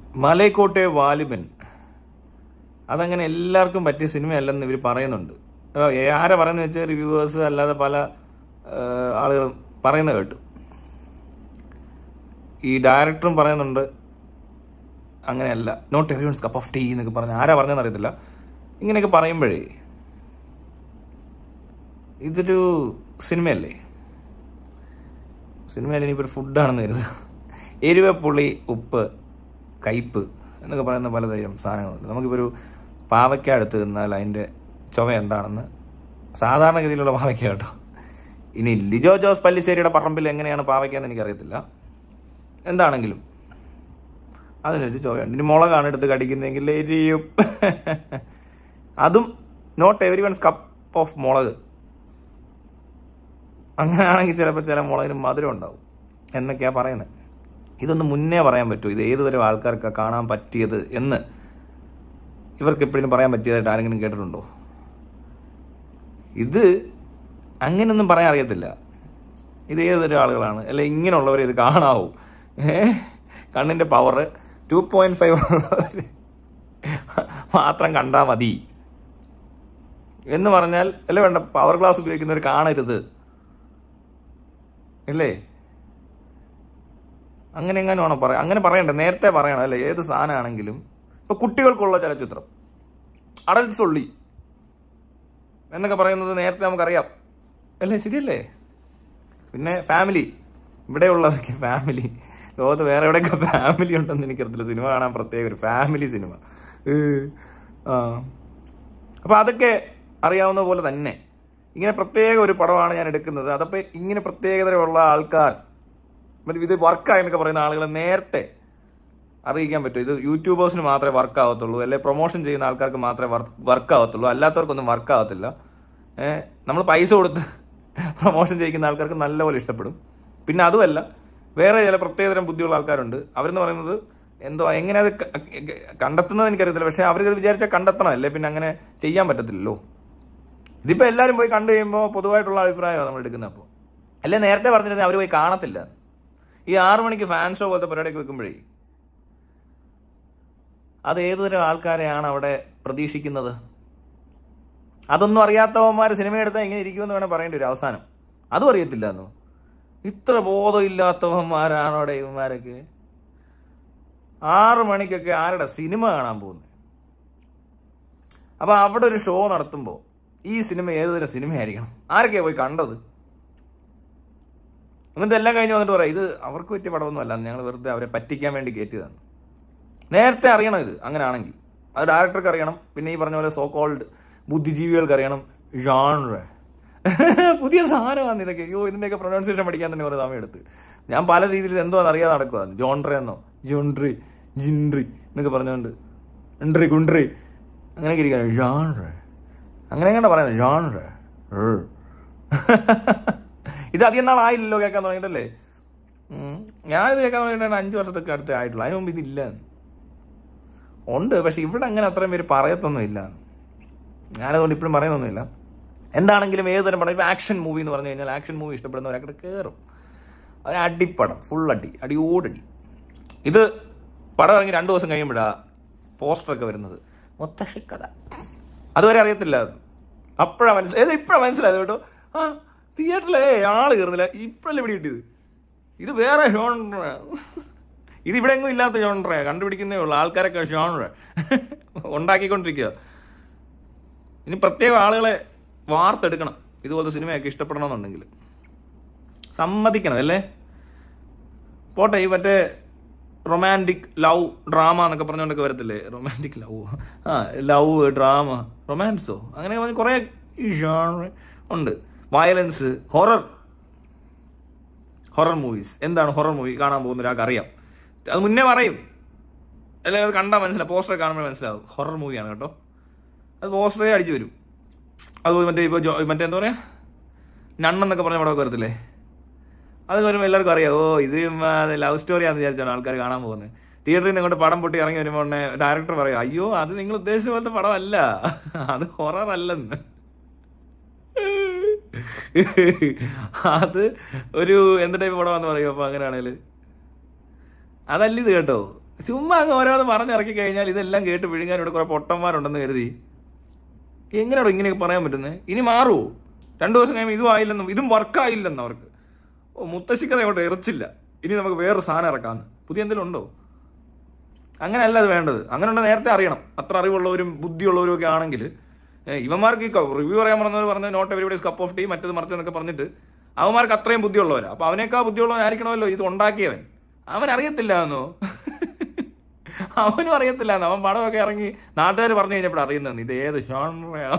മലൈക്കോട്ടെ വാലിബൻ അതങ്ങനെ എല്ലാവർക്കും പറ്റിയ സിനിമയല്ലെന്ന് ഇവർ പറയുന്നുണ്ട്. ആരെ പറയുന്നത് വെച്ചാൽ റിവ്യൂവേഴ്സ് അല്ലാതെ പല ആളുകളും പറയുന്നത് കേട്ടു. ഈ ഡയറക്ടറും പറയുന്നുണ്ട് അങ്ങനെയല്ല, not everyone's cup of tea എന്നൊക്കെ പറഞ്ഞ് ആരാ പറഞ്ഞതെന്ന് അറിയത്തില്ല. ഇങ്ങനെയൊക്കെ പറയുമ്പോഴേ ഇതൊരു സിനിമയല്ലേ, സിനിമയല്ല ഇനിയിപ്പോൾ ഒരു ഫുഡാണെന്ന് കരുതുക. എരിവ്, പുളി, ഉപ്പ്, കയ്പ്പ് എന്നൊക്കെ പറയുന്ന പലതരം സാധനങ്ങളുണ്ട്. നമുക്കിപ്പോൾ ഒരു പാവയ്ക്ക എടുത്ത് തിന്നാൽ അതിൻ്റെ ചുവ എന്താണെന്ന് സാധാരണഗതിയിലുള്ള പാവയ്ക്ക കേട്ടോ. ഇനി ലിജോ ജോസ് പല്ലിശ്ശേരിയുടെ പറമ്പിൽ എങ്ങനെയാണ് പാവയ്ക്ക എന്ന് എനിക്കറിയത്തില്ല. എന്താണെങ്കിലും അതിനൊരു ചുവയുണ്ട്. ഇനി മുളകാണ് എടുത്ത് കടിക്കുന്നതെങ്കിൽ എരിയും അതും not everyone's cup of മുളക്. അങ്ങനെയാണെങ്കിൽ ചിലപ്പോൾ ചില മുളകിന് മധുരം ഉണ്ടാവും എന്നൊക്കെയാണ് പറയുന്നത്. ഇതൊന്ന് മുന്നേ പറയാൻ പറ്റുമോ ഇത് ഏതുതരം ആൾക്കാർക്കാണ് കാണാൻ പറ്റിയത് എന്ന് ഇവർക്ക് എപ്പോഴും പറയാൻ പറ്റിയതായിട്ട് ആരെങ്കിലും കേട്ടിട്ടുണ്ടോ? ഇത് അങ്ങനെയൊന്നും പറയാൻ അറിയത്തില്ല. ഇത് ഏതൊരു ആളുകളാണ് അല്ലെ ഇങ്ങനെയുള്ളവരെ ഇത് കാണാവൂ. കണ്ണിൻ്റെ പവർ 2.5 മാത്രം കണ്ടാൽ മതി എന്ന് പറഞ്ഞാൽ അല്ലേ വേണ്ട, പവർ ഗ്ലാസ് ഉപയോഗിക്കുന്നവർ കാണരുത് അല്ലേ? അങ്ങനെ എങ്ങനെ വേണം പറയാം, അങ്ങനെ പറയണ്ട, നേരത്തെ പറയണം അല്ലേ? ഏത് സാധനമാണെങ്കിലും ഇപ്പൊ കുട്ടികൾക്കുള്ള ചലച്ചിത്രം അഡൽട്സ് ഒള്ളി എന്നൊക്കെ പറയുന്നത് നേരത്തെ നമുക്കറിയാം അല്ലേ? ശരിയല്ലേ? പിന്നെ ഫാമിലി, ഇവിടെയുള്ളതൊക്കെ ഫാമിലി, ലോകത്ത് വേറെ എവിടെയൊക്കെ ഫാമിലി ഉണ്ടെന്ന് എനിക്കറിയത്തില്ല. സിനിമ കാണാൻ പ്രത്യേക ഒരു ഫാമിലി സിനിമ. അപ്പൊ അതൊക്കെ അറിയാവുന്ന പോലെ തന്നെ ഇങ്ങനെ പ്രത്യേക ഒരു പടമാണ് ഞാൻ എടുക്കുന്നത്. അതപ്പോൾ ഇങ്ങനെ പ്രത്യേകതയുള്ള ആൾക്കാർ, ഇത് വർക്കായെന്നൊക്കെ പറയുന്ന ആളുകളെ നേരത്തെ അറിയിക്കാൻ പറ്റും. ഇത് യൂട്യൂബേഴ്സിന് മാത്രമേ വർക്ക് ആവത്തുള്ളൂ, അല്ലെങ്കിൽ പ്രൊമോഷൻ ചെയ്യുന്ന ആൾക്കാർക്ക് മാത്രമേ വർക്ക് ആവത്തുള്ളൂ, അല്ലാത്തവർക്കൊന്നും വർക്ക് ആവത്തില്ല. നമ്മൾ പൈസ കൊടുത്ത് പ്രൊമോഷൻ ചെയ്യുന്ന ആൾക്കാർക്ക് നല്ലപോലെ ഇഷ്ടപ്പെടും. പിന്നെ അതുമല്ല, വേറെ ചില പ്രത്യേകതരം ബുദ്ധിയുള്ള ആൾക്കാരുണ്ട്. അവരെന്ന് പറയുന്നത് എന്തോ എങ്ങനെ അത് കണ്ടെത്തുന്നത് എനിക്കറിയത്തില്ല, പക്ഷെ അവർക്ക് വിചാരിച്ചാൽ കണ്ടെത്തണം, അല്ലേ പിന്നെ അങ്ങനെ ചെയ്യാൻ പറ്റത്തില്ലല്ലോ. ഇതിപ്പോൾ എല്ലാവരും പോയി കണ്ടു കഴിയുമ്പോൾ പൊതുവായിട്ടുള്ള അഭിപ്രായമാണ് നമ്മൾ എടുക്കുന്നത്. അപ്പോൾ അല്ലേ നേരത്തെ പറഞ്ഞിരുന്നത് അവർ പോയി കാണത്തില്ല. ഈ 6 മണിക്ക് ഫാൻ ഷോ പോലത്തെ പരിപാടിയൊക്കെ വെക്കുമ്പോഴേ അത് ഏതുതരം ആൾക്കാരെയാണ് അവിടെ പ്രതീക്ഷിക്കുന്നത്? അതൊന്നും അറിയാത്തവന്മാർ സിനിമ എടുത്താൽ ഇങ്ങനെ ഇരിക്കുമെന്ന് വേണം പറയേണ്ടി വരും അവസാനം. അതും അറിയത്തില്ല എന്നോ? ഇത്ര ബോധമില്ലാത്തവന്മാരാണ് അവിടെ ഇവന്മാരൊക്കെ. 6 മണിക്കൊക്കെ ആരുടെ സിനിമ കാണാൻ പോകുന്നത്? അപ്പൊ അവിടെ ഒരു ഷോ നടത്തുമ്പോൾ ഈ സിനിമ ഏതുതരം സിനിമയായിരിക്കണം? ആരൊക്കെയാ പോയി കണ്ടത്? എന്നിട്ട് എല്ലാം കഴിഞ്ഞ് വന്നിട്ട് പറയാം ഇത് അവർക്ക് പറ്റിയ പടമൊന്നും അല്ല, ഞങ്ങൾ വെറുതെ അവരെ പറ്റിക്കാൻ വേണ്ടി കയറ്റിയതാണ്. നേരത്തെ അറിയണം ഇത് അങ്ങനെയാണെങ്കിൽ. അത് ഡയറക്ടർക്ക് അറിയണം, പിന്നെ ഈ പറഞ്ഞ പോലെ സോ കോൾഡ് ബുദ്ധിജീവികൾക്ക് അറിയണം. ജോൺറ പുതിയ സാധനമാണ് ഇതൊക്കെ. അയ്യോ ഇതിൻ്റെയൊക്കെ പ്രൊനൗൺസിയേഷൻ പഠിക്കാൻ തന്നെ കുറേ സമയം എടുത്ത് ഞാൻ പല രീതിയിൽ എന്തോ അറിയാതെ നടക്കുക. ജോൺട്ര എന്നോ ജോൺട്രി ജിൻട്രി എന്നൊക്കെ പറഞ്ഞുകൊണ്ട് ഇൻട്രി ഗുണ്ട്രി അങ്ങനെയൊക്കെ ഇരിക്കുകയാണ്. ജോൺറ അങ്ങനെ എങ്ങനെ പറയുന്നത്? ജോൺറ ഇത് അധികം നാളായില്ലല്ലോ കേൾക്കാൻ തുടങ്ങിയിട്ടല്ലേ? ഞാനിത് കേൾക്കാൻ തുടങ്ങിയിട്ടാണ് 5 വർഷത്തൊക്കെ അടുത്തേ ആയിട്ടുള്ളൂ. അതിന് മുമ്പ് ഇതില്ല ഉണ്ട്, പക്ഷെ ഇവിടെ അങ്ങനെ അത്രയും പേര് പറയത്തൊന്നുമില്ല. ഞാനതുകൊണ്ട് ഇപ്പോഴും പറയുന്നൊന്നുമില്ല. എന്താണെങ്കിലും ഏതുതരം പടം, ഇപ്പം ആക്ഷൻ മൂവി എന്ന് പറഞ്ഞു കഴിഞ്ഞാൽ ആക്ഷൻ മൂവി ഇഷ്ടപ്പെടുന്നവരൊക്കെ കയറും. ഒരു അടിപ്പടം, ഫുൾ അടിയോടടി. ഇത് പടം ഇറങ്ങി 2 ദിവസം കഴിയുമ്പോഴാണ് പോസ്റ്ററൊക്കെ വരുന്നത്. മുത്തശ്ശിക്കഥ അതുവരെ അറിയത്തില്ല. അപ്പോഴാണ് മനസ്സിലായത്, ഇപ്പോഴാണ് മനസ്സിലായത് കേട്ടോ. ആ തിയേറ്ററിലേ ആള് കയറുന്നില്ല, ഇപ്പോഴല്ലേ ഇവിടെ കിട്ടിയത്. ഇത് വേറെ ജോൺറ, ഇത് ഇവിടെ എങ്ങും ഇല്ലാത്ത ജോൺറ, കണ്ടുപിടിക്കുന്നേ ഉള്ളൂ. ആൾക്കാരൊക്കെ ജോൺറ ഉണ്ടാക്കിക്കൊണ്ടിരിക്കുക. ഇനി പ്രത്യേക ആളുകളെ വാർത്തെടുക്കണം ഇതുപോലത്തെ സിനിമയൊക്കെ ഇഷ്ടപ്പെടണമെന്നുണ്ടെങ്കിൽ. സമ്മതിക്കണം അല്ലേ? പോട്ടെ, ഈ മറ്റേ റൊമാൻറ്റിക് ലവ് ഡ്രാമ എന്നൊക്കെ പറഞ്ഞുകൊണ്ടൊക്കെ വരത്തില്ലേ? റൊമാൻറ്റിക് ലവ്, ലവ് ഡ്രാമ, റൊമാൻസോ, അങ്ങനെ കുറേ ഈ ജോൺറ ഉണ്ട്. Violence, horror movies. എന്താണ് ഹൊറർ മൂവി കാണാൻ പോകുന്ന ഒരാൾക്ക് അറിയാം, അത് മുന്നേ പറയും, അല്ലെങ്കിൽ അത് കണ്ടാൽ മനസ്സിലാവും. പോസ്റ്റർ കാണുമ്പോൾ മനസ്സിലാവും ഹൊറർ മൂവിയാണ് കേട്ടോ. അത് പോസ്റ്ററേ അടിച്ചു വരും. അത് മറ്റേ ഇപ്പോൾ മറ്റേ എന്താ പറയുക, നണ്ണെന്നൊക്കെ പറഞ്ഞ പടമൊക്കെ വരത്തില്ലേ? അത് വരുമ്പോൾ എല്ലാവർക്കും അറിയാം, ഓ ഇത് ലവ് സ്റ്റോറിയാണെന്ന് വിചാരിച്ചാണ് ആൾക്കാർ കാണാൻ പോകുന്നത്. തിയേറ്ററിൽ നിന്ന് ഇങ്ങോട്ട് പടം പൊട്ടി ഇറങ്ങി വരുമ്പോൾ തന്നെ ഡയറക്ടർ പറയും, അയ്യോ അത് നിങ്ങൾ ഉദ്ദേശിച്ച പോലത്തെ പടമല്ല, അത് ഹൊറർ അല്ലെന്ന്. അത് ഒരു എന്ത് ടൈപ്പ് പടമാണെന്ന് പറയും. അപ്പോൾ അങ്ങനെയാണെങ്കിൽ അതല്ല ഇത് കേട്ടോ. ചുമ്മാ അങ്ങ് ഓരോന്ന് പറഞ്ഞിറക്കി കഴിഞ്ഞാൽ ഇതെല്ലാം കേട്ട് വിഴുങ്ങാൻ ഇവിടെ കുറെ പൊട്ടന്മാരുണ്ടെന്ന് കരുതി എങ്ങനെയാണോ ഇങ്ങനെയൊക്കെ പറയാൻ പറ്റുന്നത്? ഇനി മാറുമോ? 2 ദിവസം കഴിയുമ്പോൾ ഇതും ആയില്ലെന്നും ഇതും വർക്കായില്ലെന്നും അവർക്ക്. മുത്തശ്ശിക്കഥ അങ്ങോട്ട് ഇറച്ചില്ല, ഇനി നമുക്ക് വേറൊരു സാധനം ഇറക്കാമെന്ന്. പുതിയ എന്തെങ്കിലും ഉണ്ടോ? അങ്ങനെയല്ല അത് വേണ്ടത്. അങ്ങനെ നേരത്തെ അറിയണം. അത്ര അറിവുള്ളവരും ബുദ്ധിയുള്ളവരും ഒക്കെ ആണെങ്കിൽ ഇവന്മാർക്ക് ഈ റിവ്യൂ പറയാൻ പറഞ്ഞത് not everybody's cup of tea മറ്റത് മറിച്ചെന്നൊക്കെ പറഞ്ഞിട്ട് അവന്മാർക്ക് അത്രയും ബുദ്ധിയുള്ളവരാ. അപ്പൊ അവനേക്കാൾ ബുദ്ധിയുള്ളവനായിരിക്കണമല്ലോ ഇത് ഉണ്ടാക്കിയവൻ. അവൻ അറിയത്തില്ല എന്നോ? അവനും അറിയത്തില്ല എന്നോ? അവൻ പടമൊക്കെ ഇറങ്ങി നാട്ടുകാർ പറഞ്ഞു കഴിഞ്ഞപ്പോൾ അറിയുന്നത് ഇത് ഏത് ഷോൺറയാ.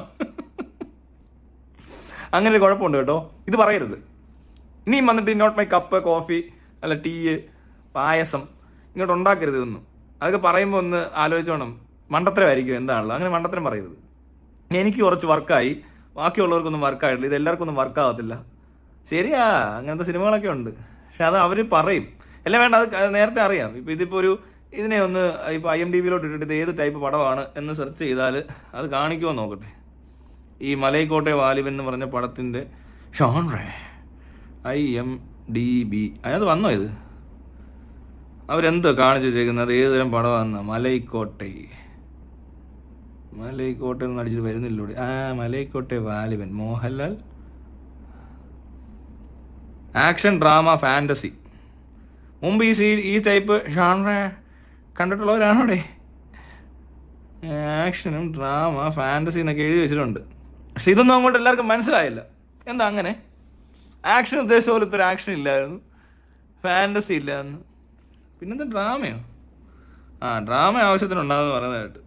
അങ്ങനെ ഒരു കുഴപ്പമുണ്ട് കേട്ടോ. ഇത് പറയരുത് ഇനിയും വന്നിട്ട് നോട്ട് മൈ കപ്പ് കോഫി അല്ല ടീ പായസം ഇങ്ങോട്ട് ഉണ്ടാക്കരുത് ഇതൊന്നും. അതൊക്കെ പറയുമ്പോൾ ഒന്ന് ആലോചിച്ചോണം. മണ്ടത്തരമായിരിക്കും എന്താണല്ലോ. അങ്ങനെ മണ്ടത്തരം പറയരുത്. എനിക്ക് കുറച്ച് വർക്കായി, ബാക്കിയുള്ളവർക്കൊന്നും വർക്കായിട്ടില്ല. ഇത് എല്ലാവർക്കും ഒന്നും വർക്കാവത്തില്ല. ശരിയാ, അങ്ങനത്തെ സിനിമകളൊക്കെ ഉണ്ട്. പക്ഷെ അത് അവർ പറയും എല്ലാം വേണ്ട. അത് നേരത്തെ അറിയാം. ഇപ്പൊ ഇതിപ്പോ ഇതിനെ ഒന്ന് ഇപ്പൊ IMDb-യിലോട്ട് ഇട്ടിട്ട് ഇത് ഏത് ടൈപ്പ് പടമാണ് എന്ന് സെർച്ച് ചെയ്താൽ അത് കാണിക്കുമോ നോക്കട്ടെ. ഈ മലൈക്കോട്ടെ വാലിബൻ എന്ന് പറഞ്ഞ പടത്തിന്റെ ഷോൺറേ IMDb അതിനകത്ത് വന്നോ ഇത്? അവരെന്തോ കാണിച്ചു വെച്ചേക്കുന്നത്? ഏത് തരം പടമാണെന്ന? മലൈക്കോട്ടെ എന്ന് അടിച്ചിട്ട് വരുന്നില്ലൂടെ. Malaikottai Vaaliban, Mohanlal, action drama fantasy. മുമ്പ് ഈ ടൈപ്പ് ഷാൻറെ കണ്ടിട്ടുള്ളവരാണോടെ? ആക്ഷനും ഡ്രാമ ഫാന്റസി എന്നൊക്കെ എഴുതി വെച്ചിട്ടുണ്ട്. പക്ഷെ ഇതൊന്നും അങ്ങോട്ട് എല്ലാവർക്കും മനസ്സിലായില്ല. എന്താ അങ്ങനെ? ആക്ഷൻ ഉദ്ദേശിച്ച പോലെ ഇത്ര ആക്ഷൻ ഇല്ലായിരുന്നു, ഫാന്റസി ഇല്ലായിരുന്നു, പിന്നെന്താ ഡ്രാമയോ? ഡ്രാമ ആവശ്യത്തിനുണ്ടാകുമെന്ന് പറയുന്നതായിട്ട്.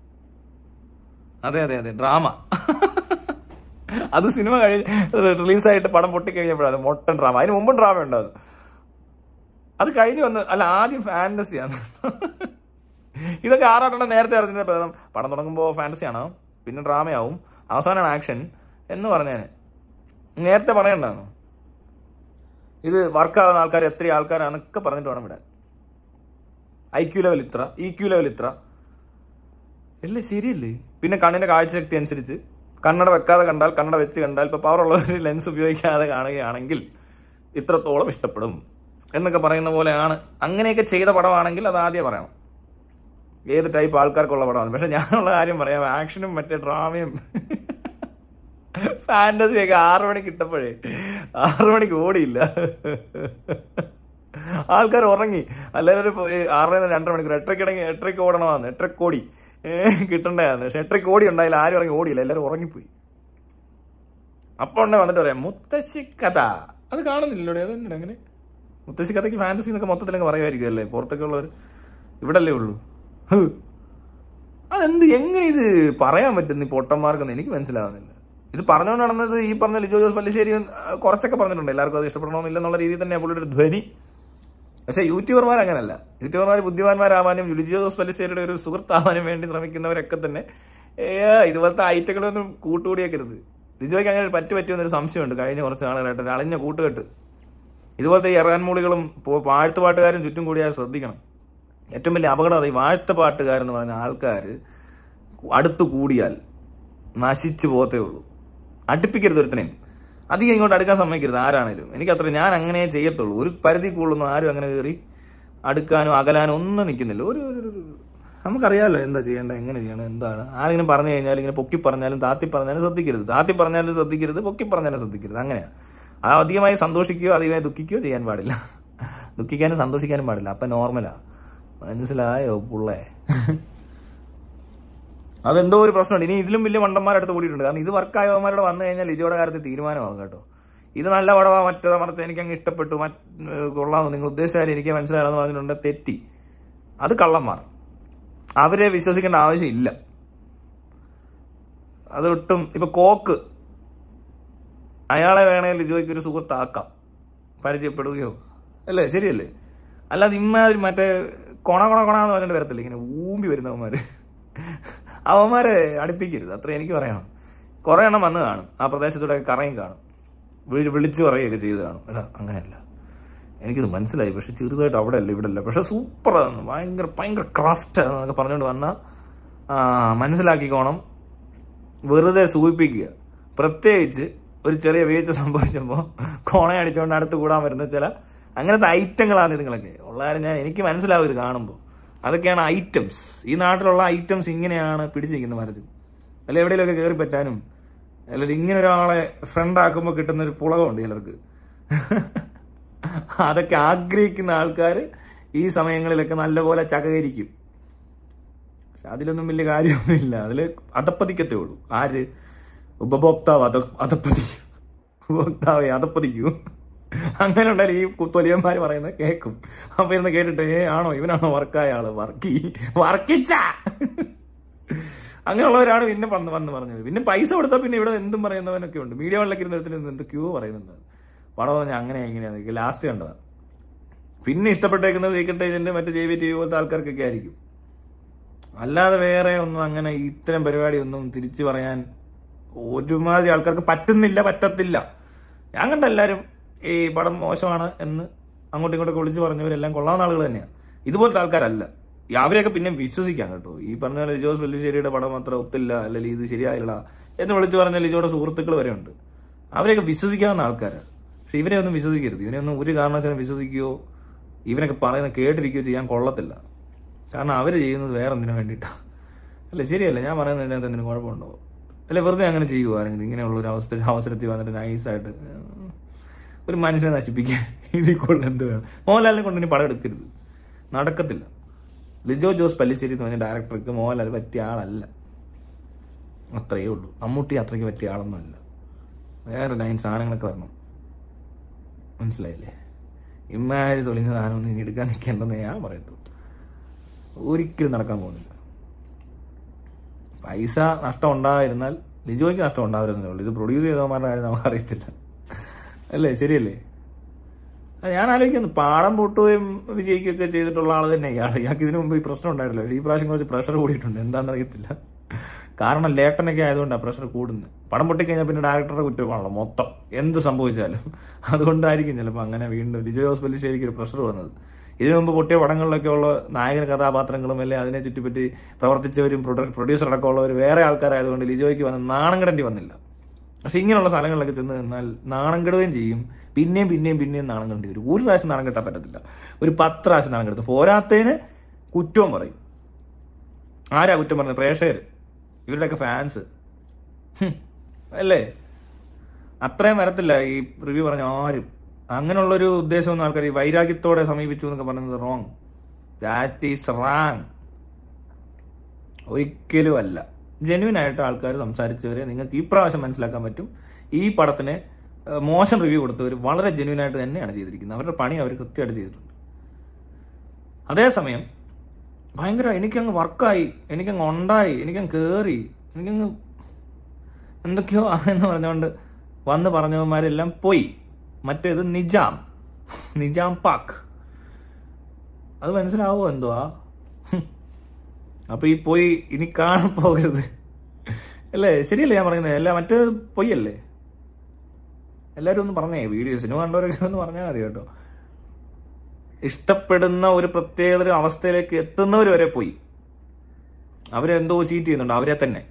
അതെ ഡ്രാമ. അത് സിനിമ റിലീസായിട്ട് പടം പൊട്ടിക്കഴിഞ്ഞപ്പോഴാണ് മൊട്ടൻ ഡ്രാമ. അതിന് മുമ്പും ഡ്രാമ ഉണ്ടാകും. അത് കഴിഞ്ഞ് വന്ന് അല്ല ആദ്യം ഫാന്റസിയാണ്. ഇതൊക്കെ ആറാട്ടെണ്ണം നേരത്തെ അറിഞ്ഞ പടം തുടങ്ങുമ്പോൾ ഫാന്റസിയാണോ, പിന്നെ ഡ്രാമയാവും, അവസാനമാണ് ആക്ഷൻ എന്ന് പറഞ്ഞേനെ. നേരത്തെ പറയണ്ടായിരുന്നു. ഇത് വർക്കാകുന്ന ആൾക്കാർ എത്ര ആൾക്കാരാന്നൊക്കെ പറഞ്ഞിട്ട് വേണം വിടാൻ. IQ ലെവൽ ഇത്ര, EQ ലെവൽ ഇത്ര അല്ലേ? ശരിയല്ലേ? പിന്നെ കണ്ണിന്റെ കാഴ്ചശക്തി അനുസരിച്ച് കണ്ണട വെക്കാതെ കണ്ടാൽ, കണ്ണട വെച്ച് കണ്ടാൽ, ഇപ്പൊ പവറുള്ളവർ ലെൻസ് ഉപയോഗിക്കാതെ കാണുകയാണെങ്കിൽ ഇത്രത്തോളം ഇഷ്ടപ്പെടും എന്നൊക്കെ പറയുന്ന പോലെയാണ്. അങ്ങനെയൊക്കെ ചെയ്ത പടമാണെങ്കിൽ അത് ആദ്യം പറയണം ഏത് ടൈപ്പ് ആൾക്കാർക്കുള്ള പടമാണ്. പക്ഷെ ഞാനുള്ള കാര്യം പറയാം, ആക്ഷനും മറ്റേ ഡ്രാമയും ഫാന്റസിയൊക്കെ 6 മണിക്ക് ഇട്ടപ്പോഴേ 6 മണിക്ക് ഓടിയില്ല. ആൾക്കാർ ഉറങ്ങി. അല്ലെങ്കിൽ ഒരു 6 2 മണിക്കൂർ 8:30 ഓടണമെന്ന് 8:30 കോടി കിട്ടണ്ടായിരുന്നു. പക്ഷെ 8:30 കോടി ഉണ്ടായില്ല, ആരും ഇറങ്ങി ഓടിയില്ല, എല്ലാവരും ഉറങ്ങിപ്പോയി. അപ്പൊ ഉണ്ടെ വന്നിട്ട് പറയാം മുത്തശ്ശി കഥ. അത് കാണുന്നില്ലല്ലോ. അതെന്നെ അങ്ങനെ മുത്തശ്ശി കഥയ്ക്ക് ഫാന്റസി എന്നൊക്കെ മൊത്തത്തിലൊക്കെ പറയുമായിരിക്കും അല്ലേ? പുറത്തൊക്കെ ഉള്ളവർ. ഇവിടെ അല്ലേ ഉള്ളൂ. അതെന്ത് എങ്ങനെ ഇത് പറയാൻ പറ്റുന്നു ഈ പൊട്ടന്മാർക്കൊന്നും എനിക്ക് മനസ്സിലാവുന്നില്ല. ഇത് പറഞ്ഞുകൊണ്ട് നടന്നത് ഈ പറഞ്ഞ ലിജോ ജോസ് പല്ലിശ്ശേരി കുറച്ചൊക്കെ പറഞ്ഞിട്ടുണ്ട്. എല്ലാവർക്കും അത് ഇഷ്ടപ്പെടണമെന്നില്ലെന്നുള്ള രീതിയിൽ തന്നെ പുള്ളിയുടെ ഒരു ധ്വനി. പക്ഷെ യൂട്യൂബർമാർ അങ്ങനല്ല. യൂട്യൂബർമാർ ബുദ്ധിമാന്മാരാവാനും ലിജോ ജോസ് പല്ലിശ്ശേരിയുടെ ഒരു സുഹൃത്താവാനും വേണ്ടി ശ്രമിക്കുന്നവരൊക്കെ തന്നെ ഇതുപോലത്തെ ഐറ്റങ്ങളൊന്നും കൂട്ടുകൂടിയേക്കരുത്. ലിജോയ്ക്ക് അങ്ങനെ പറ്റുമെന്നൊരു സംശയമുണ്ട്. കഴിഞ്ഞ കുറച്ച് നാളുകളായിട്ട് ഒരു അളിഞ്ഞ കൂട്ടുകെട്ട്. ഇതുപോലത്തെ ഈ ഇറങ്ങാൻമൂളികളും വാഴ്ത്തുപാട്ടുകാരും ചുറ്റും കൂടിയാൽ ശ്രദ്ധിക്കണം. ഏറ്റവും വലിയ അപകടം ഈ വാഴ്ത്തുപാട്ടുകാരെന്ന് പറഞ്ഞ ആൾക്കാർ അടുത്തു കൂടിയാൽ നശിച്ചു പോകത്തേ ഉള്ളൂ. അടുപ്പിക്കരുത് ഒരുത്തനെയും. അധികം ഇങ്ങോട്ട് അടുക്കാൻ സമ്മതിക്കരുത് ആരാണേലും. എനിക്കത്ര ഞാൻ അങ്ങനെ ചെയ്യത്തുള്ളൂ. ഒരു പരിധി കൂടുതലൊന്നും ആരും അങ്ങനെ കയറി അടുക്കാനോ അകലാനോ ഒന്നും നിൽക്കുന്നില്ല. ഒരു നമുക്കറിയാമല്ലോ എന്താ ചെയ്യേണ്ടത്, എങ്ങനെ ചെയ്യണം, എന്താണ്. ആരെങ്കിലും പറഞ്ഞു കഴിഞ്ഞാൽ ഇങ്ങനെ പൊക്കി പറഞ്ഞാലും താത്തി പറഞ്ഞാലും ശ്രദ്ധിക്കരുത്. താത്തി പറഞ്ഞാലും ശ്രദ്ധിക്കരുത്, പൊക്കി പറഞ്ഞാലും ശ്രദ്ധിക്കരുത്. അങ്ങനെയാണ്. അധികമായി സന്തോഷിക്കുകയോ അധികമായി ദുഃഖിക്കുകയോ ചെയ്യാൻ പാടില്ല. ദുഃഖിക്കാനും സന്തോഷിക്കാനും പാടില്ല. അപ്പം നോർമലാ. മനസ്സിലായോ പുള്ളേ? അതെന്തോ ഒരു പ്രശ്നമുണ്ട്. ഇനി ഇതിലും വലിയ മണ്ടന്മാരടുത്ത് കൂടിയിട്ടുണ്ട്. കാരണം ഇത് വർക്കായവന്മാരോട് വന്നു കഴിഞ്ഞാൽ ലിജോയുടെ കാര്യത്തിൽ തീരുമാനമാകും കേട്ടോ. ഇത് നല്ല പടവാ, മറ്റേതാ മറിച്ച് എനിക്കങ്ങ് ഇഷ്ടപ്പെട്ടു, കൊള്ളാമെന്ന് നിങ്ങൾ ഉദ്ദേശിച്ചാലും എനിക്ക് മനസ്സിലായെന്ന് പറഞ്ഞിട്ടുണ്ട്. തെറ്റി. അത് കള്ളന്മാർ. അവരെ വിശ്വസിക്കേണ്ട ആവശ്യമില്ല. അതൊട്ടും. ഇപ്പൊ കോക്ക് അയാളെ വേണേൽ ലിജോയ്ക്ക് ഒരു സുഹൃത്താക്കാം, പരിചയപ്പെടുകയോ അല്ലേ? ശരിയല്ലേ? അല്ലാതെ ഇമ്മാതിരി മറ്റേ കൊണ എന്ന് പറഞ്ഞിട്ട് വരത്തില്ല, ഇങ്ങനെ ഊമ്പി വരുന്നവന്മാര്. അവന്മാരെ അടുപ്പിക്കരുത്. അത്ര എനിക്ക് പറയണം. കുറെ എണ്ണം വന്ന് കാണും, ആ പ്രദേശത്തൂടെ കറയും കാണും, വിളിച്ചു പറയുകയൊക്കെ ചെയ്ത് കാണും. അല്ല അങ്ങനെയല്ല, എനിക്കിത് മനസ്സിലായി. പക്ഷെ ചെറുതായിട്ട് അവിടെ അല്ല ഇവിടെ അല്ല. പക്ഷെ സൂപ്പറാണ്, ഭയങ്കര ക്രാഫ്റ്റ് എന്നൊക്കെ പറഞ്ഞുകൊണ്ട് വന്നാൽ മനസ്സിലാക്കിക്കോണം. വെറുതെ സൂചിപ്പിക്കുക. പ്രത്യേകിച്ച് ഒരു ചെറിയ വീഴ്ച സംഭവിച്ചപ്പോൾ കോണയടിച്ചുകൊണ്ട് അടുത്ത് കൂടാൻ വരുന്ന ചില അങ്ങനത്തെ ഐറ്റങ്ങളാണ് ഇതുങ്ങളൊക്കെ ഉള്ള കാര്യം എനിക്ക് മനസ്സിലാവും ഇത് കാണുമ്പോൾ. അതൊക്കെയാണ് ഐറ്റംസ്. ഈ നാട്ടിലുള്ള ഐറ്റംസ് ഇങ്ങനെയാണ് പിടിച്ചിരിക്കുന്നത് പലരും. അല്ല എവിടെയെങ്കിലുമൊക്കെ കയറി പറ്റാനും അല്ലെങ്കിൽ ഇങ്ങനെ ഒരാളെ ഫ്രണ്ടാക്കുമ്പോൾ കിട്ടുന്നൊരു പുളകമുണ്ട് ചിലർക്ക്. അതൊക്കെ ആഗ്രഹിക്കുന്ന ആൾക്കാർ ഈ സമയങ്ങളിലൊക്കെ നല്ലപോലെ ചകകരിക്കും. പക്ഷെ അതിലൊന്നും വലിയ കാര്യമൊന്നുമില്ല. അതിൽ അധപ്പതിക്കത്തേ ഉള്ളൂ. ആര്? ഉപഭോക്താവ് അധപ്പതിക്കും. ഉപഭോക്താവെ അധപ്പതിക്കൂ. അങ്ങനെ ഉണ്ടായാലും ഈ തൊലിയന്മാർ പറയുന്നത് കേൾക്കും. അപ്പൊ ഇരുന്ന് കേട്ടിട്ട് ആണോ ഇവനാണോ വർക്കായ ആള്, വർക്കിച്ച അങ്ങനെയുള്ളവരാണ് പിന്നെ വന്ന് പറഞ്ഞത്. പിന്നെ പൈസ കൊടുത്താൽ പിന്നെ ഇവിടെ എന്തും പറയുന്നവനൊക്കെ ഉണ്ട്. മീഡിയകളിലൊക്കെ ഇരുന്ന് എന്തൊക്കെയോ പറയുന്നുണ്ട്. പടം പറഞ്ഞാൽ അങ്ങനെ എങ്ങനെയാന്ന് ലാസ്റ്റ് കണ്ടതാണ്. പിന്നെ ഇഷ്ടപ്പെട്ടേക്കുന്നത് സീക്രട്ട് ഏജന്റ് മറ്റേ JVT പോലത്തെ ആൾക്കാർക്കൊക്കെ ആയിരിക്കും. അല്ലാതെ വേറെ ഒന്നും അങ്ങനെ ഇത്തരം പരിപാടി ഒന്നും തിരിച്ചു പറയാൻ ഒരുമാതിരി ആൾക്കാർക്ക് പറ്റത്തില്ല. ഞാൻ കണ്ട എല്ലാവരും ഈ പടം മോശമാണ് എന്ന് അങ്ങോട്ടും ഇങ്ങോട്ടൊക്കെ വിളിച്ച് പറഞ്ഞവരെല്ലാം കൊള്ളാവുന്ന ആളുകൾ തന്നെയാണ്. ഇതുപോലത്തെ ആൾക്കാരല്ല. അവരെയൊക്കെ പിന്നെ വിശ്വസിക്കാം കേട്ടോ. ഈ പറഞ്ഞ പോലെ ലിജോ പെല്ലിശ്ശേരിയുടെ പടം അത്ര ഒത്തില്ല, അല്ലെങ്കിൽ ഇത് ശരിയായില്ല എന്ന് വിളിച്ച് പറഞ്ഞ ലിജോയുടെ സുഹൃത്തുക്കൾ വരെ ഉണ്ട്. അവരെയൊക്കെ വിശ്വസിക്കാവുന്ന ആൾക്കാരാണ്. പക്ഷെ ഇവരെ ഒന്നും വിശ്വസിക്കരുത്. ഇവനെയൊന്നും ഒരു കാരണവശാലും വിശ്വസിക്കുകയോ ഇവനൊക്കെ പറയുന്നത് കേട്ടിരിക്കുകയോ ചെയ്യാൻ കൊള്ളത്തില്ല. കാരണം അവർ ചെയ്യുന്നത് വേറെ എന്തിനു വേണ്ടിയിട്ടാണ്. അല്ല ശരിയല്ല, ഞാൻ പറയുന്നത് അതിനകത്ത് എന്തിനും കുഴപ്പമുണ്ടോ? അല്ലെ വെറുതെ അങ്ങനെ ചെയ്യുമോ ആരെങ്കിലും? ഇങ്ങനെയുള്ള ഒരു അവസരത്തിൽ വന്നിട്ട് നൈസായിട്ട് ഒരു മനുഷ്യനെ നശിപ്പിക്കാൻ ഇതിൽ കൊണ്ട് എന്ത് വേണം? മോഹൻലാലിനെ കൊണ്ട് ഇനി പടം എടുക്കരുത്, നടക്കത്തില്ല. ലിജോ ജോസ് പല്ലിശ്ശേരി എന്ന് പറഞ്ഞ ഡയറക്ടർക്ക് മോഹൻലാൽ പറ്റിയ ആളല്ല, അത്രയേ ഉള്ളൂ. മമ്മൂട്ടി അത്രയ്ക്ക് പറ്റിയ ആളൊന്നുമല്ല. വേറെ ലൈൻ സാധനങ്ങളൊക്കെ വരണം, മനസ്സിലായില്ലേ? ഇമ്മാതിരി തൊളിഞ്ഞ സാധനമൊന്നും ഇനി എടുക്കാൻ നിൽക്കേണ്ടെന്ന് ഞാൻ പറയത്തുള്ളൂ. ഒരിക്കലും നടക്കാൻ പോകുന്നില്ല. പൈസ നഷ്ടം ഉണ്ടായിരുന്നാൽ ലിജോയ്ക്ക് നഷ്ടം ഉണ്ടാവരുന്നേ ഉള്ളൂ. ഇത് പ്രൊഡ്യൂസ് ചെയ്തവന്മാരുടെ കാര്യം നമുക്ക് അറിയത്തില്ല, അല്ലേ? ശരിയല്ലേ? ഞാൻ ആലോചിക്കുന്നു, പാടം പൊട്ടുകയും വിജയിക്കുകയൊക്കെ ചെയ്തിട്ടുള്ള ആൾ തന്നെ ഇയാൾക്ക് ഇതിനു മുമ്പ് ഈ പ്രശ്നം ഉണ്ടായിട്ടില്ല. പക്ഷേ ഈ പ്രാവശ്യം കുറച്ച് പ്രഷർ കൂടിയിട്ടുണ്ട്. എന്താണെന്ന് അറിയത്തില്ല. കാരണം ലേട്ടനൊക്കെ ആയതുകൊണ്ടാണ് പ്രഷർ കൂടുന്നത്. പടം പൊട്ടിക്കഴിഞ്ഞാൽ പിന്നെ ഡയറക്ടറുടെ കുറ്റമാണല്ലോ മൊത്തം, എന്ത് സംഭവിച്ചാലും. അതുകൊണ്ടായിരിക്കും ചിലപ്പോൾ അങ്ങനെ വീണ്ടും ലിജോ ജോസ് പെല്ലിശ്ശേരിക്ക് ഒരു പ്രഷർ വന്നത്. ഇതിനു മുമ്പ് പൊട്ടിയ പടങ്ങളിലൊക്കെ ഉള്ള നായകൻ കഥാപാത്രങ്ങളും അല്ലെ അതിനെ ചുറ്റിപ്പറ്റി പ്രവർത്തിച്ചവരും പ്രൊഡ്യൂസർ അടക്കമുള്ളവർ വേറെ ആൾക്കാരായതുകൊണ്ട് ലിജോയ്ക്ക് വന്ന് നാണം കെടേണ്ടി വന്നില്ല. പക്ഷെ ഇങ്ങനെയുള്ള സ്ഥലങ്ങളിലൊക്കെ ചെന്ന് നിന്നാൽ നാണം കെടുകയും ചെയ്യും. പിന്നെയും നാണം കെടേണ്ടി വരും. ഒരു പ്രാവശ്യം നാണം കെട്ടാൻ പറ്റത്തില്ല, ഒരു 10 പ്രാവശ്യം നാണം കെടുത്തു. പോരാത്തതിന് കുറ്റവും പറയും. ആരാ കുറ്റം പറഞ്ഞത്? പ്രേക്ഷകർ, ഇവരുടെയൊക്കെ ഫാൻസ് അല്ലേ? അത്രയും വരത്തില്ല ഈ റിവ്യൂ പറഞ്ഞ ആരും. അങ്ങനെയുള്ളൊരു ഉദ്ദേശമൊന്നും ആൾക്കാർ ഈ വൈരാഗ്യത്തോടെ സമീപിച്ചു എന്നൊക്കെ പറയുന്നത് റോങ്. That is rang. ഒരിക്കലും അല്ല. ജെന്യൂൻ ആയിട്ട് ആൾക്കാർ സംസാരിച്ചവരെ നിങ്ങൾക്ക് ഈ പ്രാവശ്യം മനസ്സിലാക്കാൻ പറ്റും. ഈ പടത്തിന് മോശം റിവ്യൂ കൊടുത്തവർ വളരെ ജെന്യൂൻ ആയിട്ട് തന്നെയാണ് ചെയ്തിരിക്കുന്നത്. അവരുടെ പണി അവർ കൃത്യമായിട്ട് ചെയ്തിട്ടുണ്ട്. അതേസമയം ഭയങ്കര എനിക്കങ്ങ് വർക്കായി, എനിക്കങ്ങ് ഉണ്ടായി, എനിക്കങ്ങ് കയറി, എനിക്കങ്ങ് എന്തൊക്കെയോ എന്ന് പറഞ്ഞുകൊണ്ട് വന്ന് പറഞ്ഞവന്മാരെല്ലാം പോയി. മറ്റേത് നിജാം പാക്ക്, അത് മനസ്സിലാവോ എന്തുവാ? അപ്പൊ ഈ പോയി ഇനി കാണാൻ പോകരുത്, അല്ലേ? ശരിയല്ലേ ഞാൻ പറയുന്നത്? അല്ല മറ്റേത് പൊയ്യല്ലേ? എല്ലാവരും ഒന്ന് പറഞ്ഞേ, വീഡിയോ സിനിമ കണ്ടവരൊക്കെ ഒന്ന് പറഞ്ഞാൽ മതി കേട്ടോ. ഇഷ്ടപ്പെടുന്ന ഒരു പ്രത്യേക അവസ്ഥയിലേക്ക് എത്തുന്നവർ വരെ പോയി. അവരെന്തോ ചീറ്റ് ചെയ്യുന്നുണ്ട് അവരെ തന്നെ.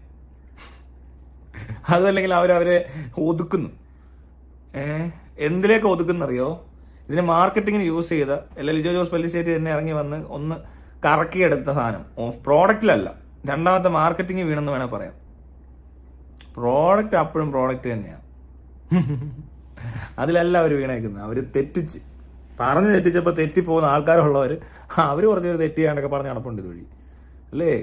അതല്ലെങ്കിൽ അവരെ ഒതുക്കുന്നു. എന്തിലേക്ക് ഒതുക്കുന്നറിയോ? ഇതിനെ മാർക്കറ്റിങ്ങിന് യൂസ് ചെയ്ത അല്ല ലിജോ ജോസ് പെല്ലിശ്ശേരി തന്നെ ഇറങ്ങി വന്ന് ഒന്ന് കറക്കിയെടുത്ത സാധനം പ്രോഡക്റ്റിലല്ല. രണ്ടാമത്തെ മാർക്കറ്റിംഗ് വീണെന്ന് വേണേൽ പറയാം. പ്രോഡക്റ്റ് അപ്പോഴും പ്രോഡക്റ്റ് തന്നെയാണ്. അതിലല്ല അവർ വീണേക്കുന്നത്. അവർ തെറ്റിച്ചപ്പോൾ തെറ്റിപ്പോകുന്ന ആൾക്കാരുള്ളവർ അവർ കുറച്ചൊരു തെറ്റിയാണ്ടൊക്കെ പറഞ്ഞ് നടപ്പുണ്ട് ഇതുവഴി, അല്ലേ?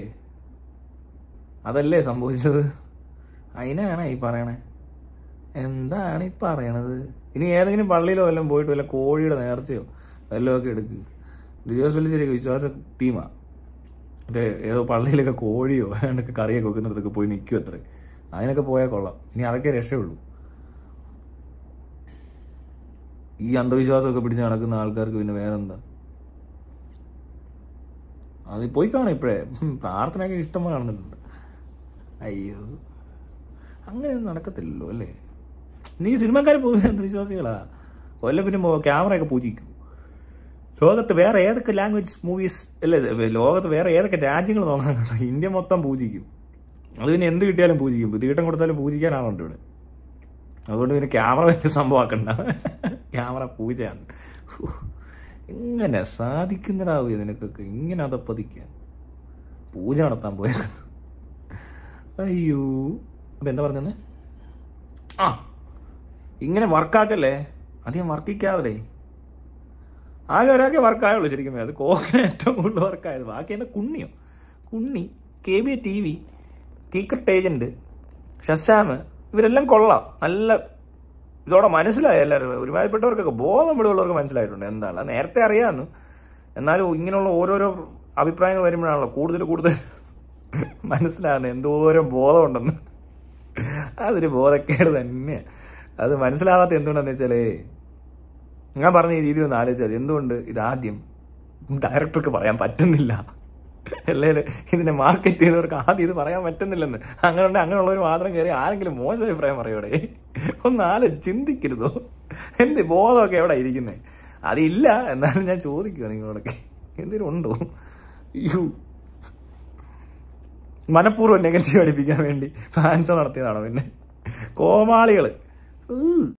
അതല്ലേ സംഭവിച്ചത്? അതിനാണ് ഈ പറയണേ. എന്താണ് ഈ പറയണത്? ഇനി ഏതെങ്കിലും പള്ളിയിലോ വല്ലതും പോയിട്ട് വല്ല കോഴിയുടെ നേർച്ചയോ വല്ലതും ഒക്കെ എടുക്കുക. ലിജോസ് പെല്ലിശ്ശേരിയൊക്കെ വിശ്വാസ ടീമാണ്. മറ്റേ ഏതോ പള്ളിയിലൊക്കെ കോഴിയോ അതിനൊക്കെ കറിയൊക്കെ വെക്കുന്നിടത്തൊക്കെ പോയി നിൽക്കും അത്രേ. അതിനൊക്കെ പോയാൽ കൊള്ളാം. ഇനി അതൊക്കെ രക്ഷയുള്ളൂ. ഈ അന്ധവിശ്വാസമൊക്കെ പിടിച്ച് നടക്കുന്ന ആൾക്കാർക്ക് പിന്നെ വേറെന്താ? അത് പോയി കാണും. ഇപ്പോഴേ പ്രാർത്ഥനയൊക്കെ ഇഷ്ടം കാണുന്നുണ്ട്. അയ്യോ, അങ്ങനെയൊന്നും നടക്കത്തില്ലല്ലോ, അല്ലേ? നീ സിനിമക്കാർ പോകുന്ന അന്ധവിശ്വാസികളാ. കൊല്ലം പിന്നെ ക്യാമറയൊക്കെ പൂജിക്കും. ലോകത്ത് വേറെ ഏതൊക്കെ ലാംഗ്വേജ് മൂവീസ് അല്ലേ, ലോകത്ത് വേറെ ഏതൊക്കെ രാജ്യങ്ങൾ നോക്കാൻ കേട്ടോ, ഇന്ത്യ മൊത്തം പൂജിക്കും. അത് പിന്നെ എന്ത് കിട്ടിയാലും പൂജിക്കും. തീട്ടം കൊടുത്താലും പൂജിക്കാനാണുണ്ട് ഇവിടെ. അതുകൊണ്ട് പിന്നെ ക്യാമറ വലിയ സംഭവമാക്കണ്ട. ക്യാമറ പൂജയാണ്. എങ്ങനെ സാധിക്കുന്നതാവുക നിനക്കൊക്കെ ഇങ്ങനെ അതപ്പതിക്കാൻ? പൂജ നടത്താൻ പോയത്. അയ്യോ, അപ്പം എന്താ പറഞ്ഞത്? ആ, ഇങ്ങനെ വർക്കാക്കല്ലേ, അധികം വർക്കിക്കാതെ. ആകെ ഒരാൾക്ക് വർക്കായുള്ളൂ ശരിക്കും. അത് കോക്കിന് ഏറ്റവും കൂടുതൽ വർക്കായത്. ബാക്കി എന്താ കുണ്ണി KB TV, secret agent, Shazam, ഇവരെല്ലാം കൊള്ളാം. നല്ല ഇതോടെ മനസ്സിലായി എല്ലാവരും. ഒരുമാതിരിപ്പെട്ടവർക്കൊക്കെ ബോധം വിടുള്ളവർക്ക് മനസ്സിലായിട്ടുണ്ട് എന്താണ്. നേരത്തെ അറിയാമെന്ന്, എന്നാലും ഇങ്ങനെയുള്ള ഓരോരോ അഭിപ്രായങ്ങൾ വരുമ്പോഴാണല്ലോ കൂടുതൽ മനസ്സിലാകുന്നത് എന്തോരം ബോധമുണ്ടെന്ന്. അതൊരു ബോധക്കേട് തന്നെയാണ്. അത് മനസ്സിലാവാത്ത എന്തുകൊണ്ടെന്ന് വെച്ചാലേ, ഞാൻ പറഞ്ഞ ഈ രീതി ഒന്ന് ആലോചിച്ചത് എന്തുകൊണ്ട് ഇതാദ്യം ഡയറക്ടർക്ക് പറയാൻ പറ്റുന്നില്ല, അല്ലെങ്കിൽ ഇതിനെ മാർക്കറ്റ് ചെയ്തവർക്ക് ആദ്യം ഇത് പറയാൻ പറ്റുന്നില്ലെന്ന്. അങ്ങനെയുള്ളവർ മാത്രം കയറി ആരെങ്കിലും മോശം അഭിപ്രായം പറയൂടെ? ഒന്ന് ചിന്തിക്കരുതോ? എന്ത് ബോധമൊക്കെ എവിടെ ഇരിക്കുന്നത്? അതില്ല. എന്നാലും ഞാൻ ചോദിക്കുക നിങ്ങളോടൊക്കെ, എന്തെങ്കിലും ഉണ്ടോ? മനഃപൂർവ്വം നെഗറ്റീവ് അടിപ്പിക്കാൻ വേണ്ടി ഫാൻസോ നടത്തിയതാണോ? പിന്നെ കോമാളികൾ.